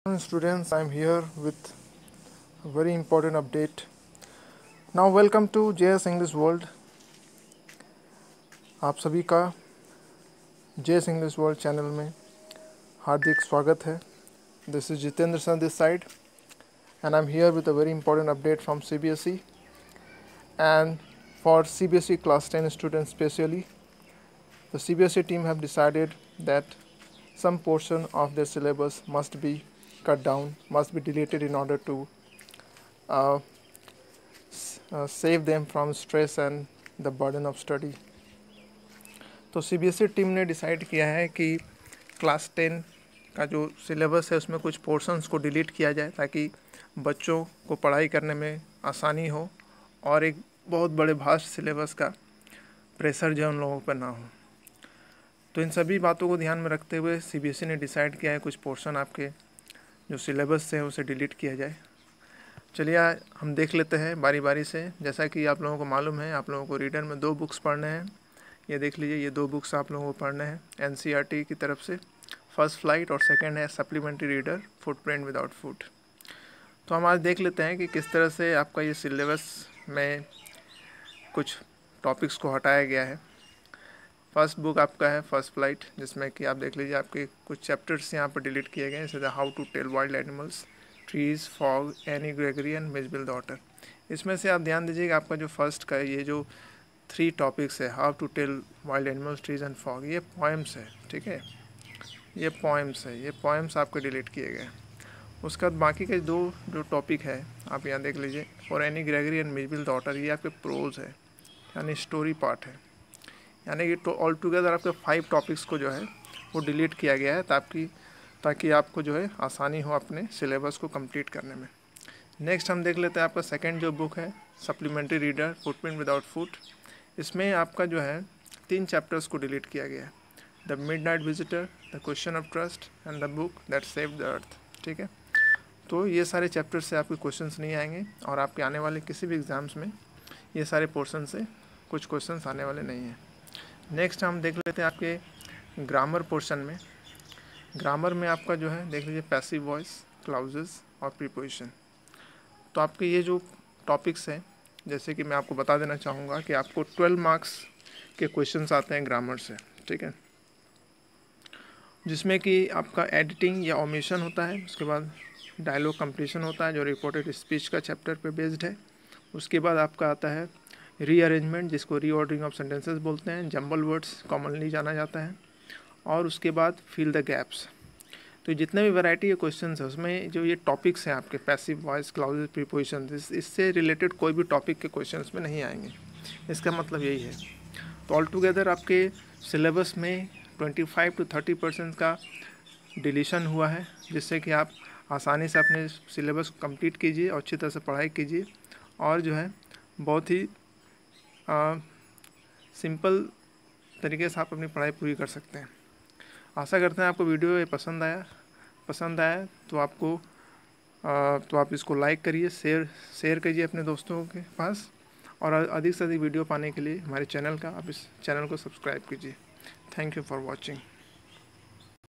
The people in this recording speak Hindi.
Students, I'm here with a very important update. Now welcome to JS English World. आप सभी का JS English World चैनल में हार्दिक स्वागत है. This is Jitendra Sir this side and I'm here with a very important update from CBSE, and for CBSE class 10 students specially. The CBSE team have decided that some portion of their syllabus must be cut down, must be deleted in order to save them from stress and the burden of study. तो CBSE टीम ने डिसाइड किया है कि क्लास 10 का जो सिलेबस है उसमें कुछ पोर्शंस को डिलीट किया जाए ताकि बच्चों को पढ़ाई करने में आसानी हो और एक बहुत बड़े भास्ट सिलेबस का प्रेशर जो उन लोगों पर ना हो. तो इन सभी बातों को ध्यान में रखते हुए CBSE ने डिसाइड किया है कुछ पोर्शन आपके जो सिलेबस है उसे डिलीट किया जाए. चलिए हम देख लेते हैं बारी बारी से. जैसा कि आप लोगों को मालूम है, आप लोगों को रीडर में 2 बुक्स पढ़ने हैं. ये देख लीजिए, ये 2 बुक्स आप लोगों को पढ़ने हैं NCERT की तरफ से. फर्स्ट फ्लाइट और सेकंड है supplementary reader footprint without foot. तो हम आज देख लेते हैं कि किस तरह से आपका ये सिलेबस में कुछ टॉपिक्स को हटाया गया है. फर्स्ट बुक आपका है फर्स्ट फ्लाइट, जिसमें कि आप देख लीजिए आपके कुछ चैप्टर्स यहाँ पर डिलीट किए गए हैं, जैसे how to tell wild animals, trees, fog, Anne Gregory and Mijbil the otter. इसमें से आप ध्यान दीजिएगा आपका जो फर्स्ट का ये जो 3 टॉपिक्स है, how to tell wild animals, trees and fog, ये पोएम्स है. ठीक है, ये पोएम्स है, ये पोएम्स आपके डिलीट किए गए. उसके बाद बाकी के 2 जो टॉपिक है आप यहाँ देख लीजिए, for Anne Gregory and Mijbil the otter, ये आपके प्रोज है यानी स्टोरी पार्ट है. यानी कि ऑल टुगेदर आपके 5 टॉपिक्स को जो है वो डिलीट किया गया है ताकि आपको जो है आसानी हो अपने सिलेबस को कंप्लीट करने में. नेक्स्ट हम देख लेते हैं आपका सेकंड जो बुक है supplementary reader footprint without foot. इसमें आपका जो है 3 चैप्टर्स को डिलीट किया गया है, the midnight visitor, the question of trust and the book that saved the earth. ठीक है, तो ये सारे चैप्टर से आपके क्वेश्चंस नहीं आएंगे और आपके आने वाले किसी भी एग्ज़ाम्स में ये सारे पोर्शन से कुछ क्वेश्चंस आने वाले नहीं हैं. नेक्स्ट हम देख लेते हैं आपके ग्रामर पोर्शन में. ग्रामर में आपका जो है देख लीजिए पैसिव वॉइस, क्लाउजेस और प्रीपोजिशन. तो आपके ये जो टॉपिक्स हैं, जैसे कि मैं आपको बता देना चाहूँगा कि आपको 12 मार्क्स के क्वेश्चंस आते हैं ग्रामर से. ठीक है, जिसमें कि आपका एडिटिंग या ओमिशन होता है, उसके बाद डायलॉग कंप्लीशन होता है जो रिपोर्टेड स्पीच का चैप्टर पे बेस्ड है. उसके बाद आपका आता है रीअरेंजमेंट, जिसको रीऑर्डरिंग ऑफ सेंटेंसेस बोलते हैं, जंबल वर्ड्स कॉमनली जाना जाता है. और उसके बाद फिल द गैप्स. तो जितने भी वैरायटी के क्वेश्चंस है उसमें जो ये टॉपिक्स हैं आपके पैसिव वॉइस, क्लाउजेस, प्रीपोजिशन, इससे रिलेटेड कोई भी टॉपिक के क्वेश्चंस में नहीं आएंगे. इसका मतलब यही है. तो ऑल टुगेदर आपके सिलेबस में 25 to 30% का डिलीशन हुआ है, जिससे कि आप आसानी से अपने सिलेबस को कंप्लीट कीजिए और अच्छी तरह से पढ़ाई कीजिए और जो है बहुत ही सिंपल तरीके से आप अपनी पढ़ाई पूरी कर सकते हैं. आशा करते हैं आपको वीडियो ये पसंद आया तो आप इसको लाइक करिए, शेयर कीजिए अपने दोस्तों के पास, और अधिक से अधिक वीडियो पाने के लिए हमारे चैनल का आप इस चैनल को सब्सक्राइब कीजिए. Thank you for watching.